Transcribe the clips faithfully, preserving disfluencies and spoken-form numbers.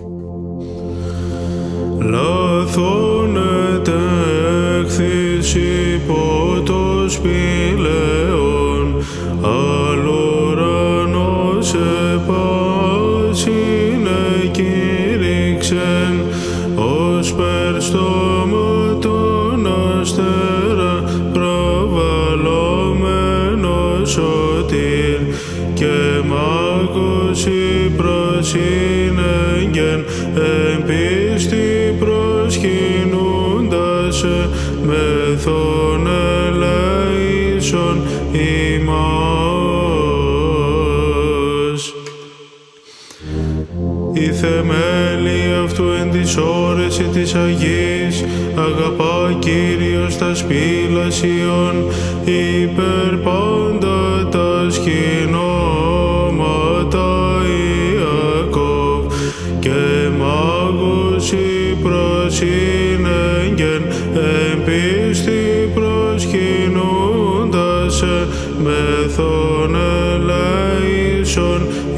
Λάθον ετέχθης υπό το σπηλαίον, αλλ' ουρανός επάσιν εκήρυξεν, ως περστόματον αστέρα προβαλλόμενος σωτήρ, και μάγος η προσύνεγγεν εν πίστη προσκυνούντας μεθόν ελέησον ημάς. Η θεμέλη αυτού εν της όρεση της Αγής, αγαπά Κύριος τα σπήλασιον, υπέρ πάντα τα σκηνώματα Ιακώβ, και μάγος η προσύνεγγεν εν πίστη προσκυνούντας μεθόν ελέησον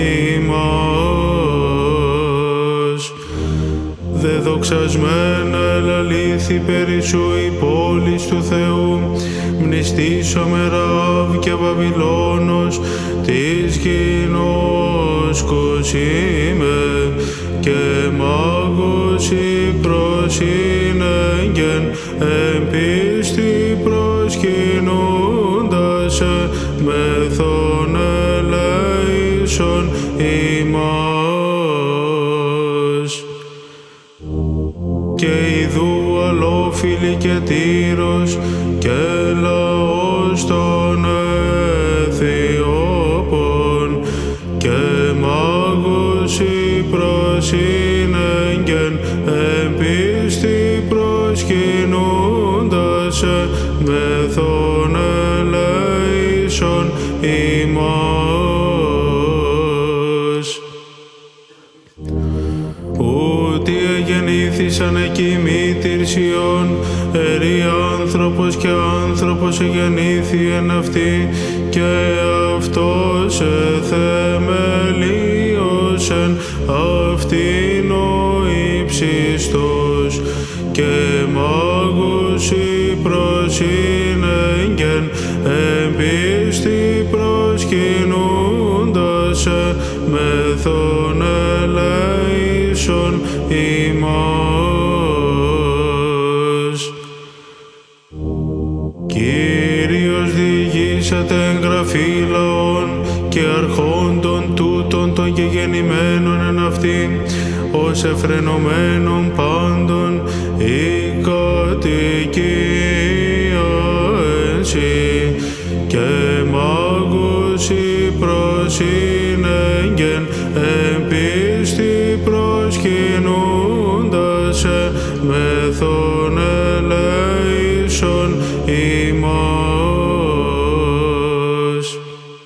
ημάς. Δεδοξασμένα ελαλήθη περί σου η πόλης του Θεού, μνηστήσαμε Ραβ και Βαβυλώνος της γινώσκος είμαι, και μάγος η προσύνεγγεν εν πίστη προσκυνούντας μεθόν ελέησον ημάς. Και ιδού αλόφιλη και Τύρος και λαός των Αιθιώπων, και μάγος η προσύνεγγεν εν πίστη προσκυνούντας μεθόν ελέησον ημάς. Ούτι εγεννήθησαν εκεί μήτηρ Σιών, ερή άνθρωπος και άνθρωπος εγεννήθη εν αυτή, και αυτός εθεμελίωσεν αυτήν ο ύψιστος, και μάγος η προσύνεγγεν εν πίστη προσκυνούντας μεθόν ελέησον ημάς. Κύριος διηγήσατε εγγραφή λαών και αρχόντων τούτων των γεγεννημένων εν αυτήν, ως εφρενωμένων πάντων η κατοικία ενσύ, και μάγος η προσύνεγγεν εν πίστη προσκυνούντας μεθόν ελέησον ημάς.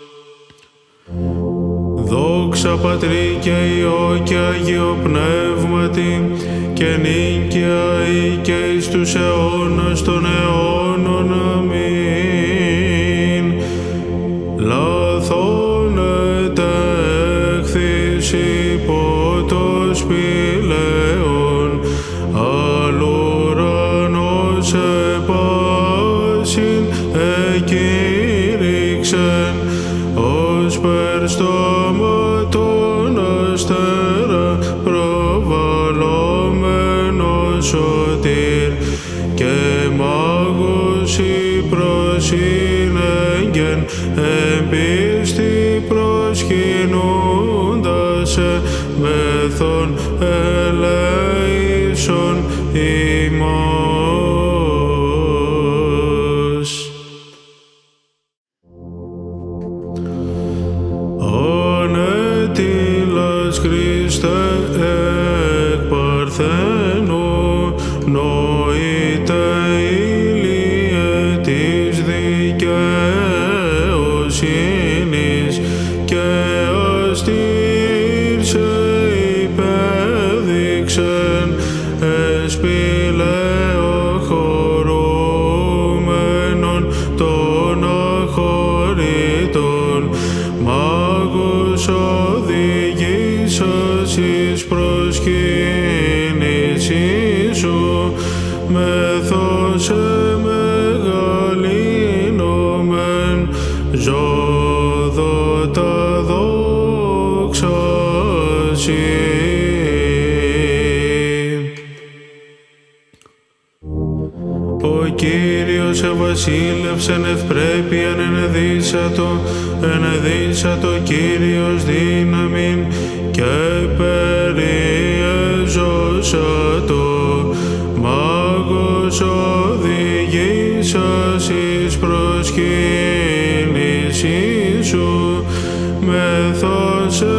Δόξα Πατρί και Υιό και Αγίο Πνεύματι, και νίκαια ή και εις τους αιώνας των αιώνων. Αμήν. Λάθον ετέχθης υπό το σπηλαίον, αλλ' ουρανός επάσιν εκήρυξεν, ως περστόματον αστέρα προβαλλόμενος σωτήρ, και μάγος η προσύνεγγεν εν πίστη προσκυνούντας μεθόν ελέησον ημάς. Ανέτειλας Χριστέ εκ Παρθένου, νοείται ηλίε της δικαιοσύνης, και αστήρσε υπέδειξεν εσπηλαίο χωρούμενον των αχωρήτων, μάγος οδηγήσας εις εις προσκύνησιν σου, μεθώσε μεγαλύνομεν, ζωδότα δόξα σοι. Ο Κύριος εβασίλευσεν ευπρέπειαν ενεδύσατο, ενεδύσατο Κύριος δύναμιν και περιεζώσατο. Μάγος οδηγήσας εις προσκύνησιν σου, μεθώσε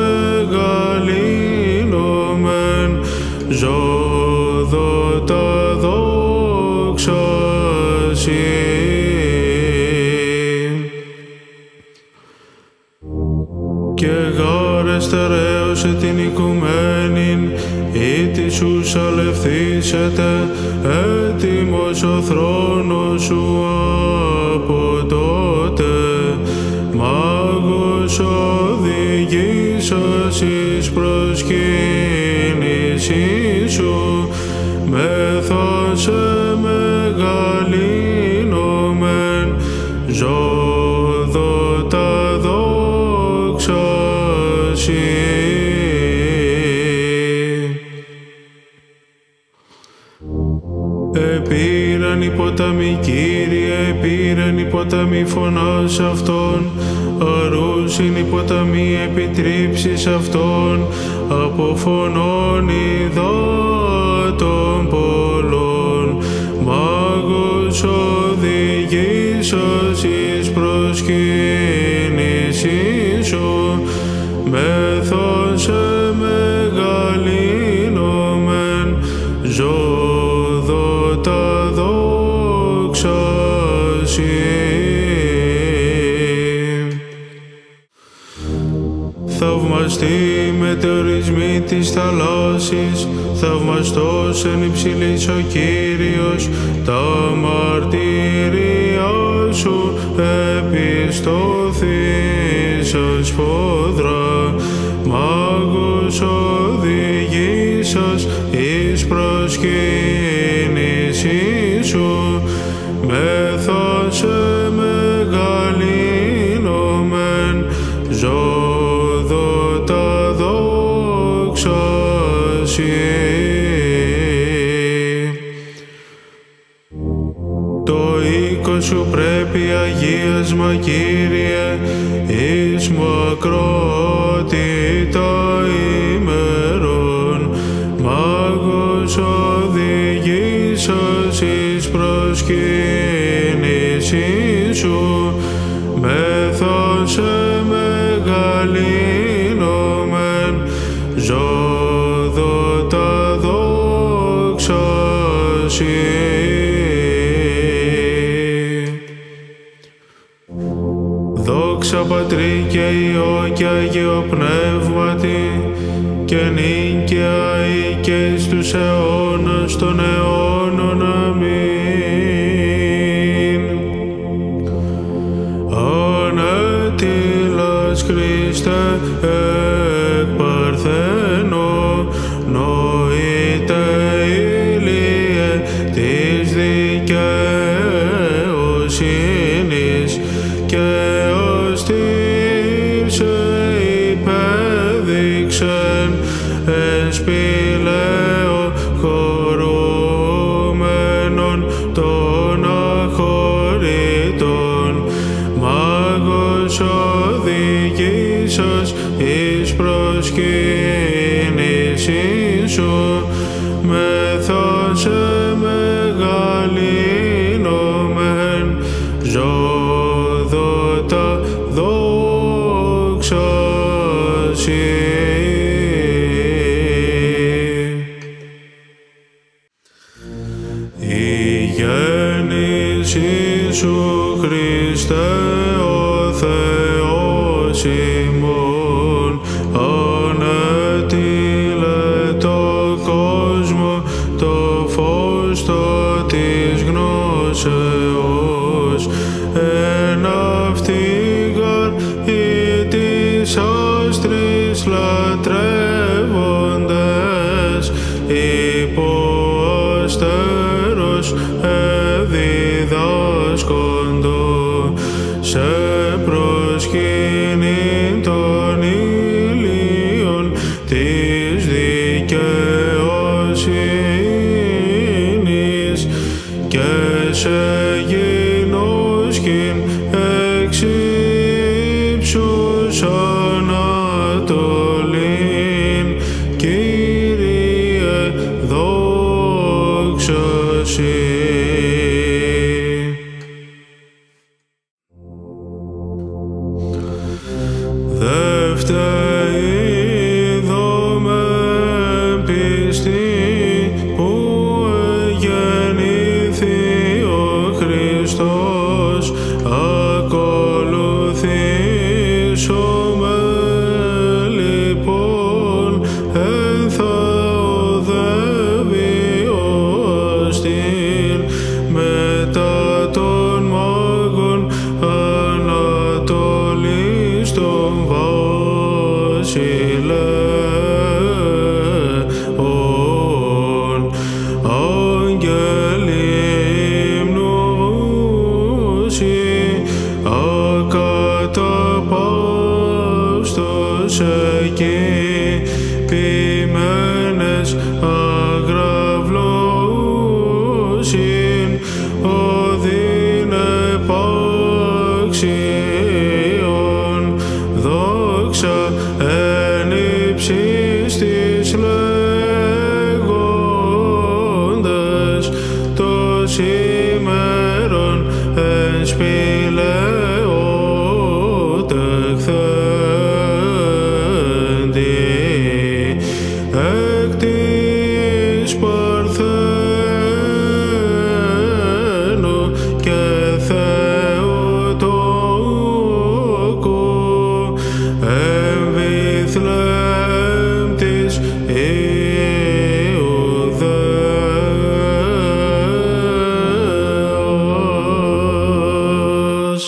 μεγαλύνομεν, ζωδότα δόξα σοι. Και γάρε στερέωσε την οικουμένην, ή της σου σαλευθήσετε, έτοιμος ο θρόνος σου από τότε. Μάγος οδηγήσας εις προσκύνησιν σου, μεθώσε μεγαλύνομεν, ζωδότα δόξα σοι. Επήραν οι ποταμοί, Κύριε, επήραν οι ποταμοί φωνάς αυτών, αρούσιν οι ποταμοί επιτρίψεις αυτών, από φωνών υδάτων πολλών. Μάγος οδηγήσας εις προσκύνησιν σου, μεθώσε μεγαλύνομεν, ζωδότα δόξα σοι. Θαυμαστοί μετεωρισμοί της θαλάσσης, θαυμαστός εν υψηλής ο Κύριος, τα μαρτύρια σου επιστώθησαν σφόδρα. Μάγος οδηγήσας εις προσκύνησιν σου, μεθώσε μεγαλύνομεν, ζωδότα δόξα σοι. Το οίκο σου πρέπει αγίασμα, Κύριε, εις μακρότητα ημερών. Μάγος οδηγήσας εις προσκύνησιν σου, μεθώσε μεγαλύνομεν, ζωδότα δόξα σοι. Δόξα Πατρί και Υιό και Αγίο Πνεύματι, και νύκαια ή και εις τους αιώνας των αιώνων. Αμήν. Ανέτειλας Χριστέ εκ Παρθένο, νοείται ηλίε της δικαιοσύνης, και αστήρσε υπέδειξεν εσπηλαίο χωρούμενον των αχωρητών. Μάγος οδηγήσας εις προσκύνησιν σου, μεθώσε μεγαλύνομεν, ζωδότα δόξα σοι. Η γέννησή σου, Χριστέ, ο Θεός ημών, ανέτειλε το κόσμο, το φως το της γνώσεως, εν αυτήν γαρ ή της άστρης λατρεύον Χριστή που γεννήθη ο Χριστός, ακολουθήσομε λοιπόν εν θα οδεύει ο αστήρ μετά των μάγων Ανατολής των βασιλέων. Άγγελοι υμνούσι ακαταπαύστος εκεί, ποιημένες αγραυλώσιν οδύν επάξιον, δόξα εν ύψης της λέγοντες, το σήμερον εν σπηλαιότεκθέντη, εκ της Παρθένου και Θεοτόκου, εν Βηθλεέμ της Ιουδαίας.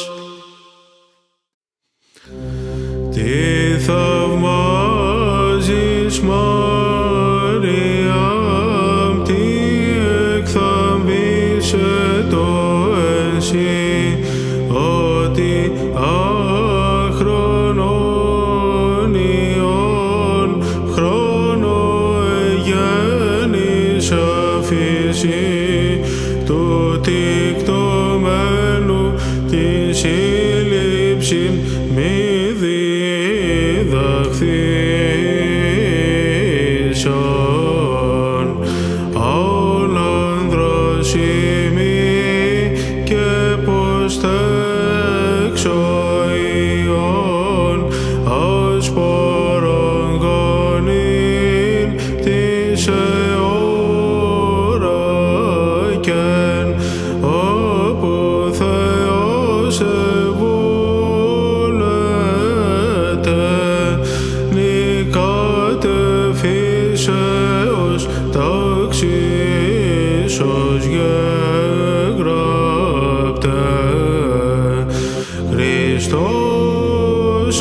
Τι θαυμάζεις Μάριαμ, τι εκθαμβήσε το εσύ, ότι άχρονον ιών χρόνο εγέννησα φύση του τικτωμένου την σύλληψην μη διδαχθήσαν. Άνανδρος ημί και ποστέξω ιών ασπορον γονήν της εώρακεν, όπου Θεός ευούλεται νικάτεφησεως ταξίσος γεγράπτε. Χριστός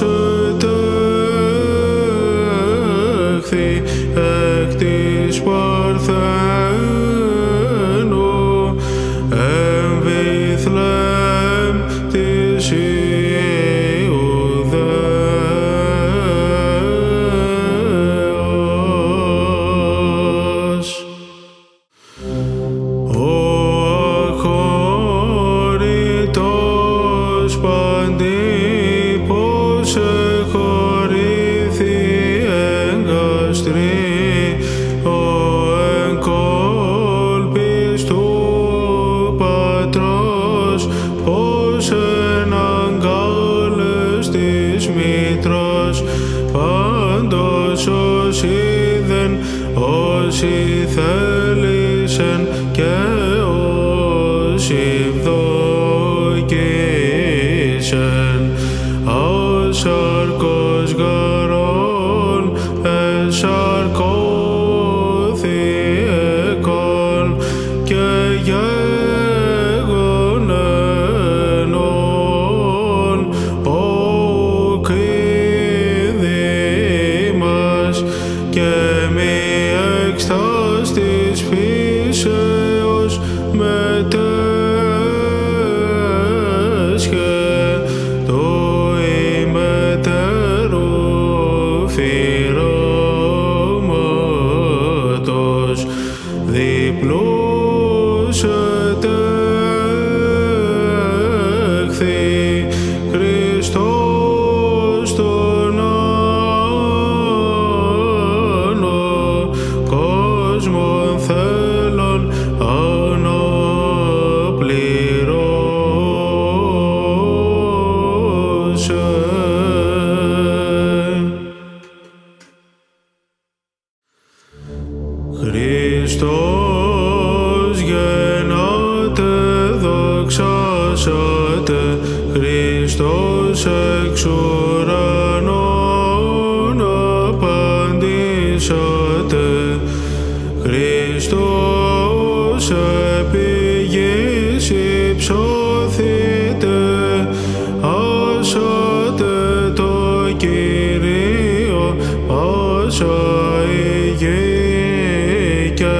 ετέχθη εκ της Παρθένου εν Βηθλεέμ της Ιουδαίας. Ο αχώρητος παντίπος εχωρήθη εγκαστρή, ο εν κόλπης του Πατρός, πως εν αγκάλες της μήτρας, πάντως όσοι είδεν, όσοι θέλησεν και όσοι ευδοκίσεν, ασαρκός γαρών εσαρκώθη εκόν και γέγονεν όν ο κλειδί μας και μη εκστάς της φύσεως μετέσχε το ημετέρου φυρώματος διπλούς ετέχθη Χριστός τον άνω κόσμον θέλων Χριστός γεννάται, δοξάσατε, Χριστός εξ ουρανών απαντήσατε, Χριστός επί γης υψώθητε, άσατε το Κύριο πάσα η γη και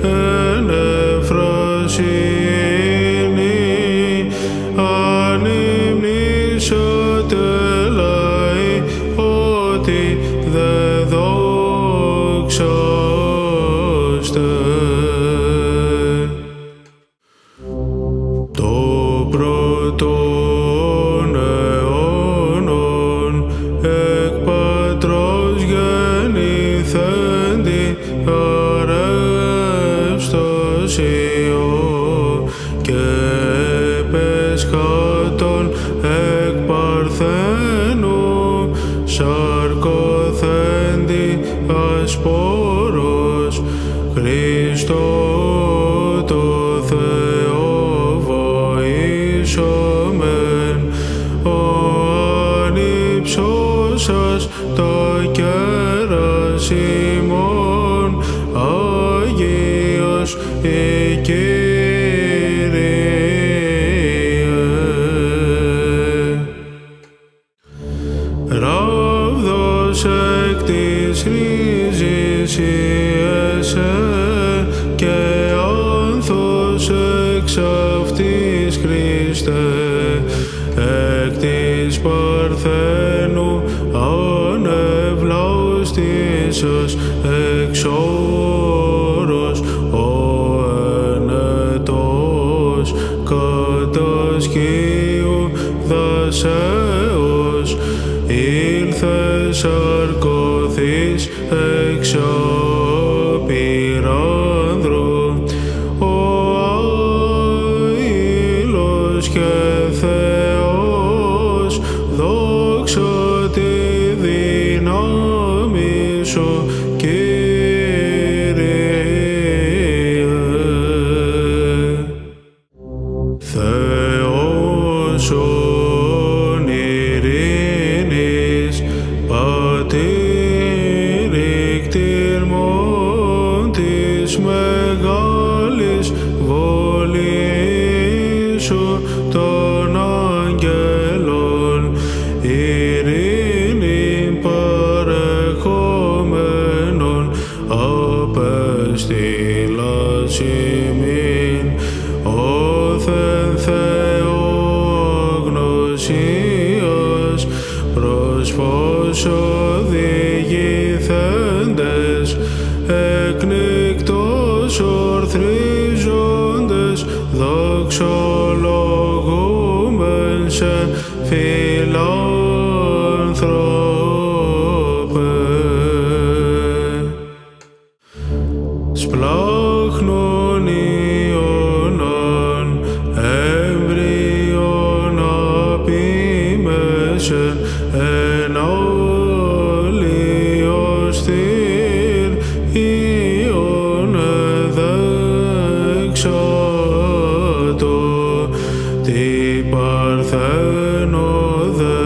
ενεφροσύνη ανυμνήσατε λαοί ότι δε δόξαστε. Το πρώτον αιώνων εκ πατρός γεννηθέντη αρεύστος Υιό και πεσχάτων εκ παρθένου σαρκωθέντη ασπόρος Χριστό το Θεό βοήσομεν, ο ανυψώσας τα κέρας ημών Άγιος η Κύριε. Ράβδος εκ της ρίζης ιεσέ και άνθος εξ αυτής Χριστέ, εκ της παρθένου ανευλάστησας εξ όρος ο ενετός κατά σκύου δασέως ήλθε σαρκωθείς εξ απειράνδρου, ο άειλος και Θεός, δόξα τη δύναμη σου Κύριε. Θεός ον ειρήνης, πατήρι κτήρμον της μεγάλης βολής σου των αγγέλων, ειρήνη παρεχόμενον απέστειλας ημίν, όθεν Θεογνωσίας προς φως οδηγηθέντες, εκνικτός ορθρίζοντες, δοξολογούμεν σε φιλάνθρωπε. Σπλάχνον Ιωνάν εμβριον απείμεσεν εν όλιος θύρ Ιων εδέξατο, τι παρθένο δε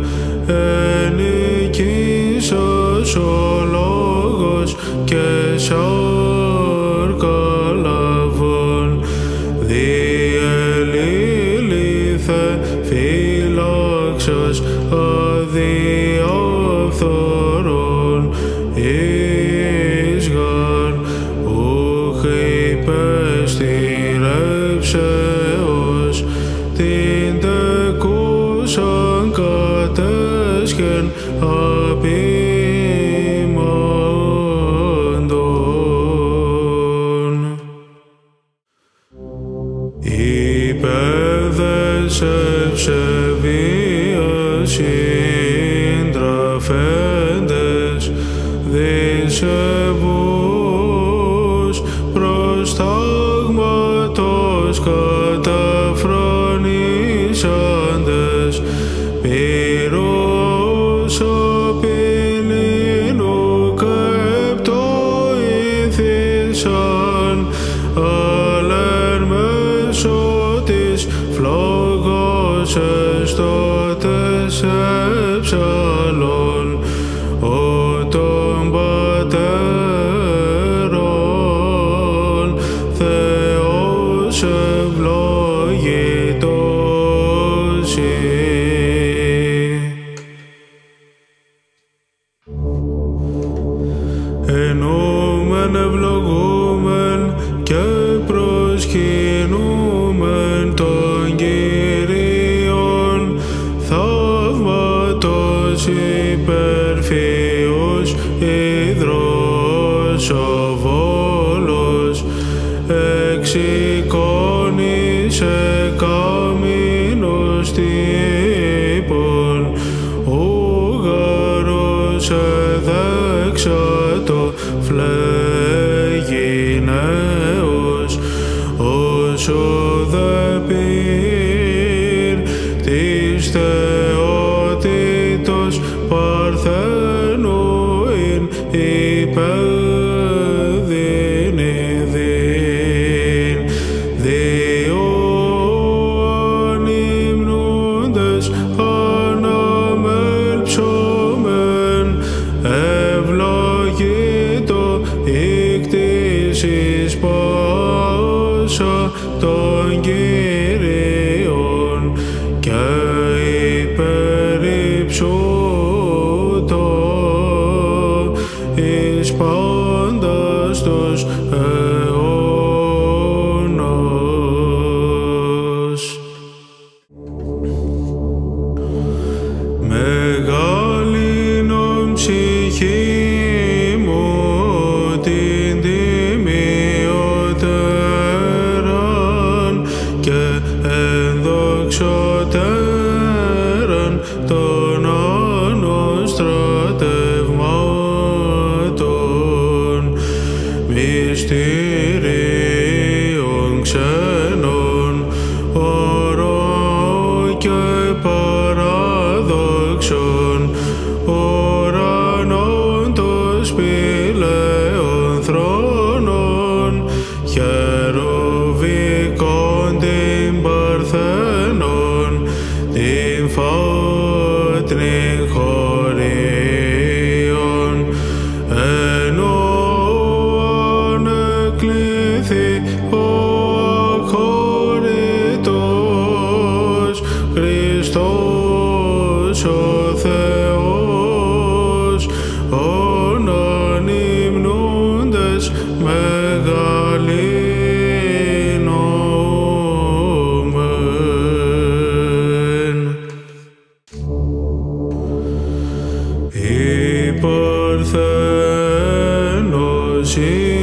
ενικήσας ο λόγος και σάρκα λαβών, διελήλυθε φύλαξας αδιαφθορών, εις γαρ ουχ υπεστηρεύσεως την τεκούσαν κατέσχεν απείμαντον. Υπέδες ευσεβίας συντραφέντες, δισεβούς προστάγματος καταφρονήσαντες, πυρός ίσαν, αλλά εν μέσω της φλόγος εστώτες εψαλών, ο των πατέρων Θεός ευλογητός ει. Ενούμεν ευλογούμεν και προσκυνούμεν τον Κύριον, θαύματος υπερφύους υδρός ο Βόλος, εξηκώνησε καμίνους τύπων, ουγαρός εδέξατο φλέγει νέος, όσο δε πήρ της θεότητος παρθένου ειν υπέδυνη δίν, δύο ανυμνούντες αναμέλψομεν, ευλογήτω ικτήσεις πάσα των Κύριων και υπερυψούτω εις πάντας τους αιώνας. Μεγάλινον ψυχή μου την τιμιωτέραν και ενδοξωτέραν των άλλων στρατευμάτων, μυστηρίων ξένων, ορών και παραδόξων, ουρανών των σπηλαίων θρόνων, χερουβικών την παρθένων, την φάτνη χωρίων, ενώ ανεκλήθη ο αχώρητος Χριστός ο Θεός, ον ανυμνούντες μεγαλύνομεν. Η Παρθένος